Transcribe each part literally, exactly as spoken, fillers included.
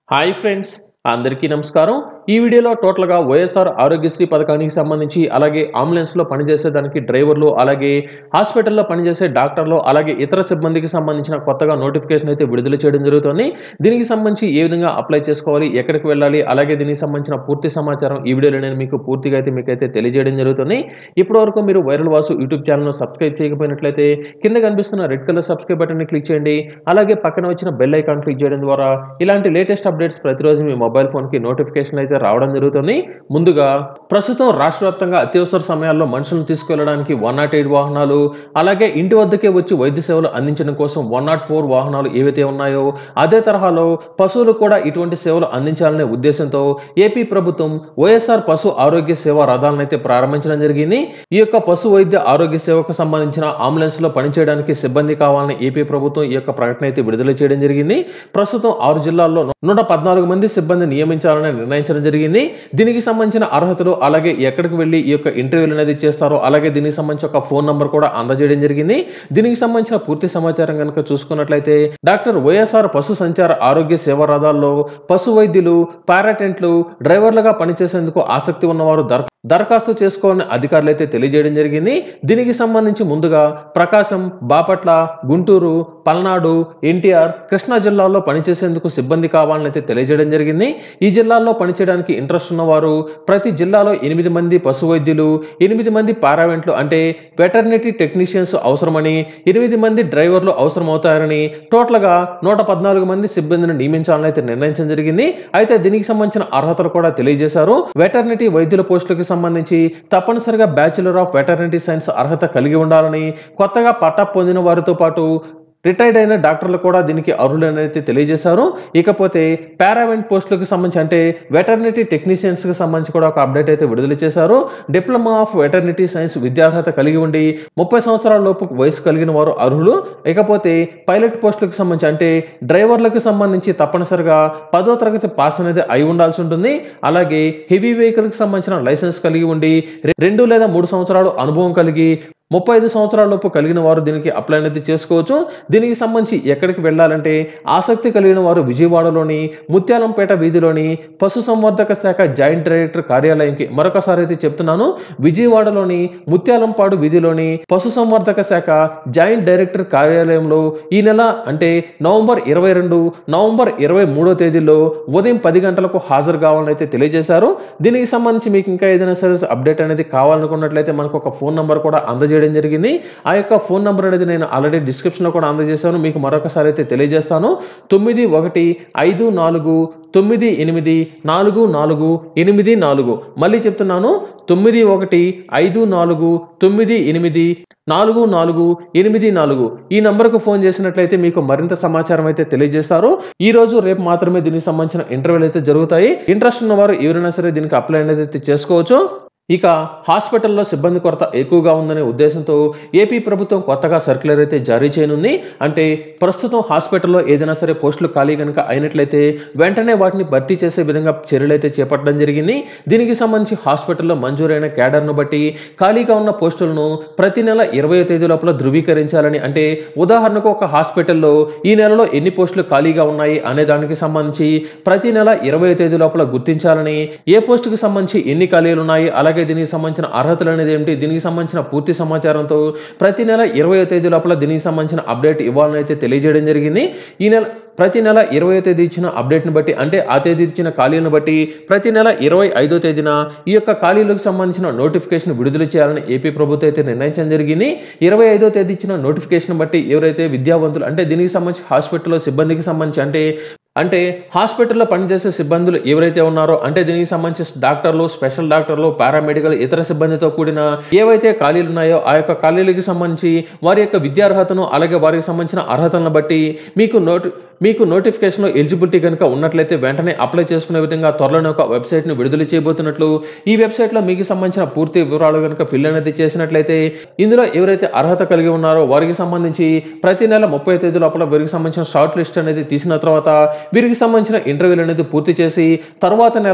Hi friends, అందరికీ నమస్కారం. ఈ వీడియోలో టోటల్‌గా వైఎస్ఆర్ ఆరోగ్యశ్రీ పథకానికి సంబంధించి, అలాగే అంబులెన్స్‌లో పనిచేసేదానికి డ్రైవర్లు, అలాగే హాస్పిటల్‌లో పనిచేసే డాక్టర్లు, అలాగే ఇతర సిబ్బందికి సంబంధించిన కొత్తగా నోటిఫికేషన్ అయితే విడుదల చేయడం జరుగుతోంది. దీనికి సంబంధించి ఏ విధంగా అప్లై చేసుకోవాలి, ఎక్కడికి వెళ్ళాలి, అలాగే దీనికి సంబంధించిన పూర్తి సమాచారం ఈ వీడియోలో నేను మీకు పూర్తిగా అయితే మీకైతే తెలియజేయడం జరుగుతుంది. ఇప్పటివరకు మీరు వైరల్ వాసు యూట్యూబ్ ఛానల్‌ను సబ్స్క్రైబ్ చేయకపోయినట్లయితే కింద కనిపిస్తున్న రెడ్ కలర్ సబ్స్క్రైబ్ బటన్‌ని క్లిక్ చేయండి. అలాగే పక్కన వచ్చిన బెల్ ఐకాన్ క్లిక్ చేయడం ద్వారా ఇలాంటి లేటెస్ట్ అప్డేట్స్ ప్రతిరోజు మీ మొబైల్ ఫోన్‌కి నోటిఫికేషన్ అయితే రావడం జరుగుతుంది. ముందుగా ప్రస్తుతం రాష్ట్ర వ్యాప్తంగా అత్యవసర సమయాల్లో మనుషులను తీసుకెళ్లడానికి వన్ నాట్ ఎయిట్ వాహనాలు, అలాగే ఇంటి వద్దకే వచ్చి వైద్య సేవలు అందించడం కోసం వన్ నాట్ ఫోర్ వాహనాలు ఏవైతే ఉన్నాయో, అదే తరహాలో పశువులకు కూడా ఇటువంటి సేవలు అందించాలనే ఉద్దేశంతో ఏపీ ప్రభుత్వం వైఎస్ఆర్ పశు ఆరోగ్య సేవ రథాలను అయితే ప్రారంభించడం జరిగింది. ఈ యొక్క పశు వైద్య ఆరోగ్య సేవకు సంబంధించిన అంబులెన్స్ లో పనిచేయడానికి సిబ్బంది కావాలని ఏపీ ప్రభుత్వం ఈ యొక్క ప్రకటన అయితే విడుదల చేయడం జరిగింది. ప్రస్తుతం ఆరు జిల్లాల్లో నూట పద్నాలుగు మంది సిబ్బంది నియమించాలని నిర్ణయించడం జరిగింది. దీనికి సంబంధించిన అర్హతలు, అలాగే ఎక్కడికి వెళ్ళి ఈ యొక్క ఇంటర్వ్యూలు అనేది చేస్తారో, అలాగే దీనికి సంబంధించి ఒక ఫోన్ నంబర్ కూడా అందజేయడం జరిగింది. దీనికి సంబంధించిన పూర్తి సమాచారం కనుక చూసుకున్నట్లయితే, డాక్టర్ వైఎస్ఆర్ పశు సంచార ఆరోగ్య సేవ రథాల్లో పశు వైద్యులు, పారాటెంట్లు, డ్రైవర్లుగా పనిచేసేందుకు ఆసక్తి ఉన్నవారు దర దరఖాస్తు చేసుకోవాలని అధికారులు అయితే తెలియజేయడం జరిగింది. దీనికి సంబంధించి ముందుగా ప్రకాశం, బాపట్ల, గుంటూరు, పల్నాడు, ఎన్టీఆర్, కృష్ణా జిల్లాల్లో పనిచేసేందుకు సిబ్బంది కావాలని అయితే తెలియజేయడం జరిగింది. ఈ జిల్లాల్లో పనిచేయడానికి ఇంట్రెస్ట్ ఉన్నవారు ప్రతి జిల్లాలో ఎనిమిది మంది పశు వైద్యులు, ఎనిమిది మంది పారావెంట్లు అంటే వెటర్నిటీ టెక్నీషియన్స్ అవసరమని, ఎనిమిది మంది డ్రైవర్లు అవసరమవుతారని, టోటల్గా నూట పద్నాలుగు మంది సిబ్బందిని నియమించాలని అయితే నిర్ణయించడం జరిగింది. అయితే దీనికి సంబంధించిన అర్హతలు కూడా తెలియజేశారు. వెటర్నిటీ వైద్యుల పోస్టులకు సంబంధించి తప్పనిసరిగా బ్యాచిలర్ ఆఫ్ వెటర్నిటీ సైన్స్ అర్హత కలిగి ఉండాలని, కొత్తగా పట్టా పొందిన వారితో పాటు రిటైర్డ్ అయిన డాక్టర్లు కూడా దీనికి అర్హులని అయితే తెలియజేశారు. ఇకపోతే పారావెంట్ పోస్టులకు సంబంధించి అంటే వెటర్నిటీ టెక్నీషియన్స్కి సంబంధించి కూడా ఒక అప్డేట్ అయితే విడుదల చేశారు. డిప్లొమా ఆఫ్ వెటర్నిటీ సైన్స్ విద్యార్హత కలిగి ఉండి ముప్పై సంవత్సరాల లోపు వయసు కలిగిన వారు అర్హులు. ఇకపోతే పైలట్ పోస్టులకు సంబంధించి అంటే డ్రైవర్లకు సంబంధించి తప్పనిసరిగా పదో తరగతి పాస్ అనేది అయి ఉండాల్సి ఉంటుంది. అలాగే హెవీ వెహికల్కి సంబంధించిన లైసెన్స్ కలిగి ఉండి రెండు లేదా మూడు సంవత్సరాలు అనుభవం కలిగి ముప్పై ఐదు సంవత్సరాల లోపు కలిగిన వారు దీనికి అప్లై అనేది చేసుకోవచ్చు. దీనికి సంబంధించి ఎక్కడికి వెళ్ళాలంటే ఆసక్తి కలిగిన వారు విజయవాడలోని ముత్యాలంపేట వీధిలోని పశు సంవర్ధక శాఖ జాయింట్ డైరెక్టర్ కార్యాలయంకి, మరొకసారి అయితే చెప్తున్నాను, విజయవాడలోని ముత్యాలంపాడు వీధిలోని పశు సంవర్ధక శాఖ జాయింట్ డైరెక్టర్ కార్యాలయంలో ఈ నెల అంటే నవంబర్ ఇరవై రెండు నవంబర్ ఇరవై మూడో తేదీలో ఉదయం పది గంటలకు హాజరు కావాలని అయితే తెలియజేశారు. దీనికి సంబంధించి మీకు ఇంకా ఏదైనా సరే అప్డేట్ అనేది కావాలనుకున్నట్లయితే మనకు ఒక ఫోన్ నంబర్ కూడా అందజేయడం జరిగింది. ఆ యొక్క ఫోన్ నంబర్ అనేది నేను ఆల్రెడీ డిస్క్రిప్షన్ లో కూడా అందజేశాను. మీకు మరొకసారి అయితే తెలియజేస్తాను. తొమ్మిది ఒకటి ఐదు నాలుగు తొమ్మిది ఎనిమిది నాలుగు నాలుగు ఎనిమిది నాలుగు. మళ్ళీ చెప్తున్నాను, తొమ్మిది ఒకటి ఐదు నాలుగు తొమ్మిది ఎనిమిది నాలుగు నాలుగు ఎనిమిది నాలుగు. ఈ నంబర్కు ఫోన్ చేసినట్లయితే మీకు మరింత సమాచారం అయితే తెలియజేస్తారు. ఈ రోజు రేపు మాత్రమే దీనికి సంబంధించిన ఇంటర్వ్యూలు అయితే జరుగుతాయి. ఇంట్రెస్ట్ ఉన్నవారు ఎవరైనా సరే దీనికి అప్లై అనేది అయితే చేసుకోవచ్చు. ఇక హాస్పిటల్లో సిబ్బంది కొరత ఎక్కువగా ఉందనే ఉద్దేశంతో ఏపీ ప్రభుత్వం కొత్తగా సర్క్యులర్ అయితే జారీ చేయనుంది. అంటే ప్రస్తుతం హాస్పిటల్లో ఏదైనా సరే పోస్టులు ఖాళీ కనుక అయినట్లయితే వెంటనే వాటిని భర్తీ చేసే విధంగా చర్యలు అయితే చేపట్టడం జరిగింది. దీనికి సంబంధించి హాస్పిటల్లో మంజూరైన క్యాడర్ను బట్టి ఖాళీగా ఉన్న పోస్టులను ప్రతి నెల ఇరవై తేదీ లోపల ధృవీకరించాలని, అంటే ఉదాహరణకు ఒక హాస్పిటల్లో ఈ నెలలో ఎన్ని పోస్టులు ఖాళీగా ఉన్నాయి అనే దానికి సంబంధించి ప్రతి నెల ఇరవై తేదీ లోపల గుర్తించాలని, ఏ పోస్టుకు సంబంధించి ఎన్ని ఖాళీలు ఉన్నాయి, అలాగే దీనికి సంబంధించిన అర్హతలు అనేది ఏమిటి, దీనికి సంబంధించిన పూర్తి సమాచారంతో ప్రతి నెల ఇరవై తేదీ లోపల దీనికి సంబంధించిన అప్డేట్ ఇవ్వాలని అయితే తెలియజేయడం జరిగింది. ఈ నెల ప్రతి నెల ఇరవై తేదీ ఇచ్చిన అప్డేట్ని బట్టి, అంటే ఆ తేదీ ఇచ్చిన ఖాళీలను బట్టి ప్రతి నెల ఇరవై ఐదో తేదీన ఈ యొక్క ఖాళీలకు సంబంధించిన నోటిఫికేషన్ విడుదల చేయాలని ఏపీ ప్రభుత్వం అయితే నిర్ణయించడం జరిగింది. ఇరవై ఐదో తేదీ ఇచ్చిన నోటిఫికేషన్ బట్టి ఎవరైతే విద్యావంతులు అంటే దీనికి సంబంధించి హాస్పిటల్లో సిబ్బందికి సంబంధించి అంటే అంటే హాస్పిటల్లో పనిచేసే సిబ్బందులు ఎవరైతే ఉన్నారో, అంటే దీనికి సంబంధించి డాక్టర్లు, స్పెషల్ డాక్టర్లు, పారామెడికల్, ఇతర సిబ్బందితో కూడిన ఏవైతే ఖాళీలు ఉన్నాయో ఆ యొక్క ఖాళీలకు సంబంధించి వారి యొక్క విద్యార్హతను, అలాగే వారికి సంబంధించిన అర్హతలను బట్టి మీకు నోటి మీకు నోటిఫికేషన్లో ఎలిజిబిలిటీ కనుక ఉన్నట్లయితే వెంటనే అప్లై చేసుకునే విధంగా త్వరలోనే ఒక వెబ్సైట్ను విడుదల చేయబోతున్నట్లు, ఈ వెబ్సైట్లో మీకు సంబంధించిన పూర్తి వివరాలు కనుక ఫిల్ అనేది చేసినట్లయితే ఇందులో ఎవరైతే అర్హత కలిగి ఉన్నారో వారికి సంబంధించి ప్రతి నెల ముప్పై తేదీ లోపల వీరికి సంబంధించిన షార్ట్ లిస్ట్ అనేది తీసిన తర్వాత వీరికి సంబంధించిన ఇంటర్వ్యూలు అనేది పూర్తి చేసి తర్వాత నెలలో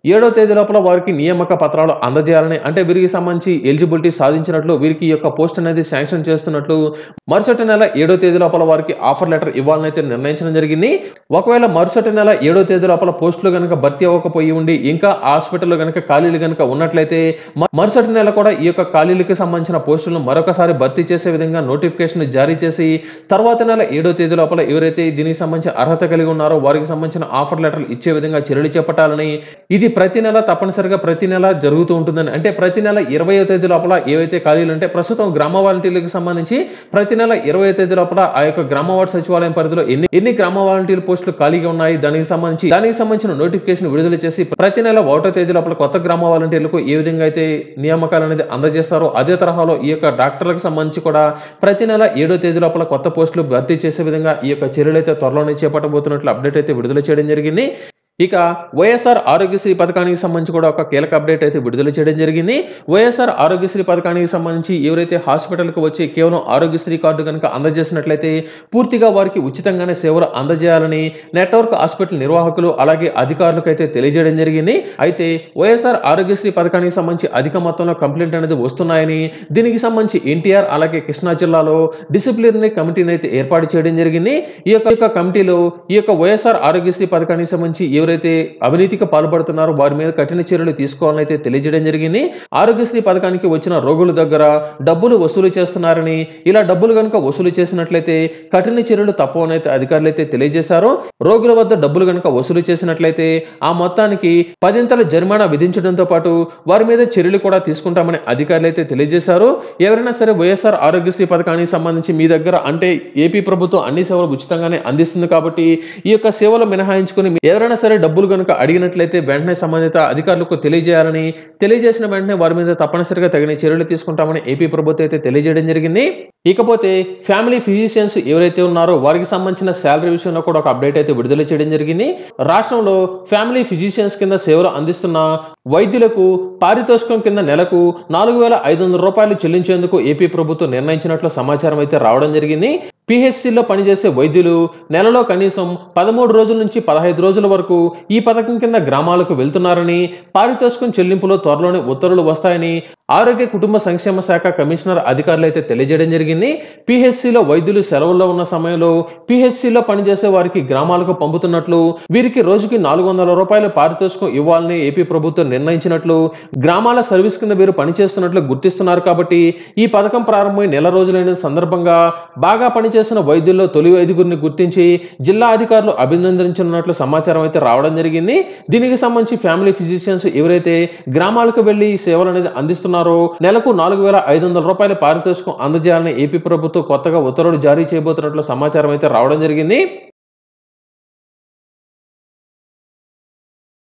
ఏడో తేదీ లోపల వారికి నియామక పత్రాలు అందజేయాలని, అంటే వీరికి సంబంధించి ఎలిజిబిలిటీ సాధించినట్లు, వీరికి ఈ యొక్క పోస్ట్ అనేది శాంక్షన్ చేస్తున్నట్లు మరుసటి నెల ఏడో తేదీ లోపల వారికి ఆఫర్ లెటర్ ఇవ్వాలని అయితే నిర్ణయించడం జరిగింది. ఒకవేళ మరుసటి నెల ఏడో తేదీ లోపల పోస్టులు గనుక భర్తీ అవ్వకపోయి ఉండి ఇంకా హాస్పిటల్లో గనుక ఖాళీలు గనుక ఉన్నట్లయితే మరుసటి నెల కూడా ఈ యొక్క ఖాళీలకు సంబంధించిన పోస్టులను మరొకసారి భర్తీ చేసే విధంగా నోటిఫికేషన్ జారీ చేసి తర్వాత నెల ఏడో తేదీ లోపల ఎవరైతే దీనికి సంబంధించిన అర్హత కలిగి ఉన్నారో వారికి సంబంధించిన ఆఫర్ లెటర్లు ఇచ్చే విధంగా చర్యలు చేపట్టాలని, ఇది ప్రతి నెల తప్పనిసరిగా ప్రతి నెల జరుగుతూ ఉంటుందని, అంటే ప్రతి నెల ఇరవయో తేదీ లోపల ఏవైతే ఖాళీలు అంటే ప్రస్తుతం గ్రామ వాలంటీర్లకు సంబంధించి ప్రతి నెల ఇరవై తేదీ లోపల ఆ యొక్క గ్రామ వార్డు సచివాలయం పరిధిలో ఎన్ని ఎన్ని గ్రామ వాలంటీర్ పోస్టులు ఖాళీగా ఉన్నాయి దానికి సంబంధించి దానికి సంబంధించిన నోటిఫికేషన్ విడుదల చేసి ప్రతి నెల ఒకటో తేదీ లోపల కొత్త గ్రామ వాలంటీర్లకు ఏ విధంగా అయితే నియామకాలు అనేది అందజేస్తారో అదే తరహాలో ఈ యొక్క డాక్టర్లకు సంబంధించి కూడా ప్రతి నెల ఏడో తేదీ లోపల కొత్త పోస్టులు భర్తీ చేసే విధంగా ఈ యొక్క చర్యలు అయితే త్వరలోనే చేపట్టబోతున్నట్లు అప్డేట్ అయితే విడుదల చేయడం జరిగింది. ఇక వైఎస్ఆర్ ఆరోగ్యశ్రీ పథకానికి సంబంధించి కూడా ఒక కీలక అప్డేట్ అయితే విడుదల చేయడం జరిగింది. వైఎస్ఆర్ ఆరోగ్యశ్రీ పథకానికి సంబంధించి ఎవరైతే హాస్పిటల్కి వచ్చి కేవలం ఆరోగ్యశ్రీ కార్డు కనుక అందజేసినట్లయితే పూర్తిగా వారికి ఉచితంగానే సేవలు అందజేయాలని నెట్వర్క్ హాస్పిటల్ నిర్వాహకులు అలాగే అధికారులకు అయితే తెలియజేయడం జరిగింది. అయితే వైఎస్ఆర్ ఆరోగ్యశ్రీ పథకానికి సంబంధించి అధిక మొత్తంలో కంప్లైంట్ అనేది వస్తున్నాయని, దీనికి సంబంధించి ఎన్టీఆర్ అలాగే కృష్ణా జిల్లాలో డిసిప్లినరీ కమిటీని అయితే ఏర్పాటు చేయడం జరిగింది. ఈ యొక్క కమిటీలో ఈ యొక్క వైఎస్ఆర్ ఆరోగ్యశ్రీ పథకానికి సంబంధించి ఎవరైతే అవినీతికి పాల్పడుతున్నారో వారి మీద కఠిన చర్యలు తీసుకోవాలని అయితే తెలియజేయడం జరిగింది. ఆరోగ్యశ్రీ పథకానికి వచ్చిన రోగుల దగ్గర డబ్బులు వసూలు చేస్తున్నారని, ఇలా డబ్బులు కనుక వసూలు చేసినట్లయితే కఠిన చర్యలు తప్పవని అయితే అధికారులు అయితే తెలియజేశారు. రోగుల వద్ద డబ్బులు కనుక వసూలు చేసినట్లయితే ఆ మొత్తానికి పదింతల జరిమానా విధించడంతో పాటు వారి మీద చర్యలు కూడా తీసుకుంటామని అధికారులు అయితే తెలియజేశారు. ఎవరైనా సరే వైఎస్ఆర్ ఆరోగ్యశ్రీ పథకానికి సంబంధించి మీ దగ్గర అంటే ఏపీ ప్రభుత్వం అన్ని సేవలు ఉచితంగానే అందిస్తుంది కాబట్టి ఈ యొక్క సేవలు మినహాయించుకుని ఎవరైనా సరే డబ్బులు కనుక అడిగినట్లయితే వెంటనే సంబంధిత అధికారులకు తెలియజేయాలని, తెలియజేసిన వెంటనే వారి మీద తప్పనిసరిగా తగిన చర్యలు తీసుకుంటామని ఏపీ ప్రభుత్వం అయితే తెలియజేయడం జరిగింది. ఇకపోతే ఫ్యామిలీ ఫిజిషియన్స్ ఎవరైతే ఉన్నారో వారికి సంబంధించిన శాలరీ విషయంలో కూడా ఒక అప్డేట్ అయితే విడుదల చేయడం జరిగింది. రాష్ట్రంలో ఫ్యామిలీ ఫిజిషియన్స్ కింద సేవలు అందిస్తున్న వైద్యులకు పారితోషికం కింద నెలకు నాలుగు వేల ఐదు వందల రూపాయలు చెల్లించేందుకు ఏపీ ప్రభుత్వం నిర్ణయించినట్లు సమాచారం అయితే రావడం జరిగింది. పిహెచ్సిలో పనిచేసే వైద్యులు నెలలో కనీసం పదమూడు రోజుల నుంచి పదహైదు రోజుల వరకు ఈ పథకం కింద గ్రామాలకు వెళ్తున్నారని, పారితోషికం చెల్లింపులో త్వరలోనే ఉత్తర్వులు వస్తాయని ఆరోగ్య కుటుంబ సంక్షేమ శాఖ కమిషనర్ అధికారులు అయితే తెలియజేయడం జరిగింది. పిహెచ్సిలో వైద్యులు సెలవుల్లో ఉన్న సమయంలో పిహెచ్సిలో పనిచేసే వారికి గ్రామాలకు పంపుతున్నట్లు, వీరికి రోజుకి నాలుగు వందల రూపాయల పారితోషికం ఇవ్వాలని ఏపీ ప్రభుత్వం నిర్ణయించినట్లు, గ్రామాల సర్వీస్ కింద వీరు పనిచేస్తున్నట్లు గుర్తిస్తున్నారు. కాబట్టి ఈ పథకం ప్రారంభమై నెల రోజులైన సందర్భంగా బాగా పనిచేసిన వైద్యుల్లో తొలి ఐదుగురిని గుర్తించి జిల్లా అధికారులు అభినందించనున్నట్లు సమాచారం అయితే రావడం జరిగింది. దీనికి సంబంధించి ఫ్యామిలీ ఫిజిషియన్స్ ఎవరైతే గ్రామాలకు వెళ్లి సేవలు అనేది అందిస్తున్నారో నెలకు నాలుగు వేల ఐదు వందల రూపాయల పారితోషికం అందజేయాలని ఏపీ ప్రభుత్వం కొత్తగా ఉత్తర్వులు జారీ చేయబోతున్నట్లు సమాచారం అయితే రావడం జరిగింది.